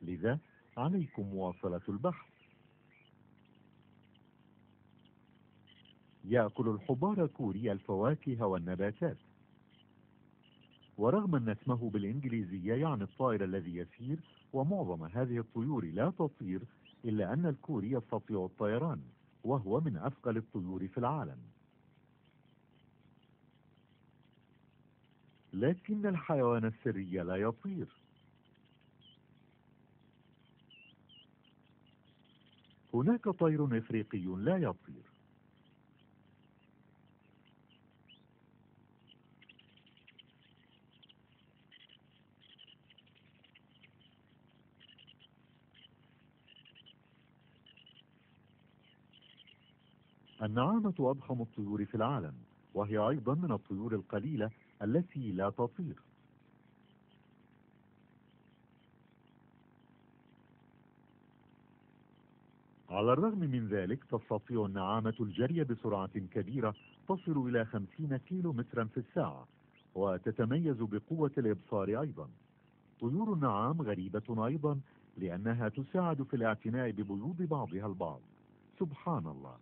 لذا عليكم مواصلة البحث. يأكل الحبار كوري الفواكه والنباتات. ورغم أن اسمه بالإنجليزية يعني الطائر الذي يسير، ومعظم هذه الطيور لا تطير، إلا أن الكوري يستطيع الطيران، وهو من أثقل الطيور في العالم. لكن الحيوان السري لا يطير. هناك طير إفريقي لا يطير. النعامة أضخم الطيور في العالم، وهي أيضا من الطيور القليلة التي لا تطير. على الرغم من ذلك تستطيع النعامة الجري بسرعة كبيرة تصل إلى 50 كيلو مترا في الساعة، وتتميز بقوة الإبصار أيضا. طيور النعام غريبة أيضا، لأنها تساعد في الاعتناء ببيوض بعضها البعض. سبحان الله.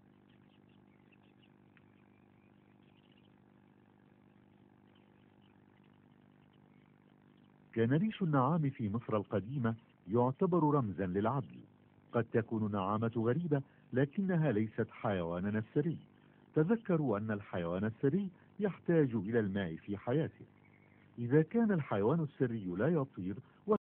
كان ريش النعام في مصر القديمة يعتبر رمزا للعدل. قد تكون النعامة غريبة، لكنها ليست حيواننا السري. تذكروا أن الحيوان السري يحتاج إلى الماء في حياته. إذا كان الحيوان السري لا يطير،